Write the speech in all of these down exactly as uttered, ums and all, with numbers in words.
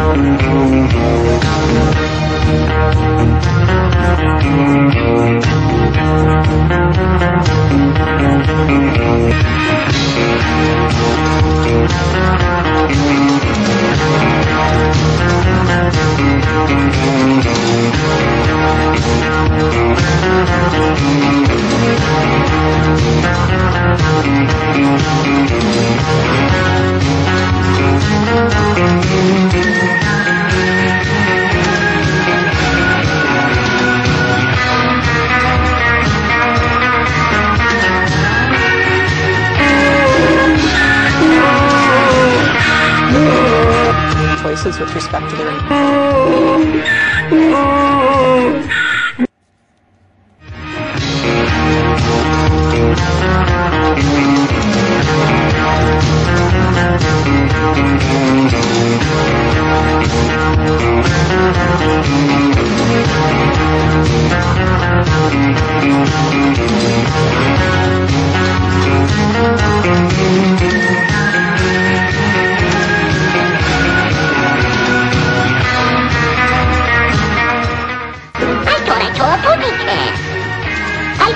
Choices with respect to their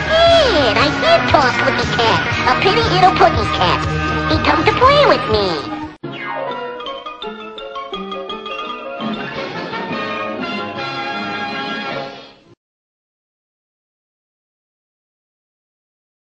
I did talk with the cat, a pretty little puggy cat. He come to play with me.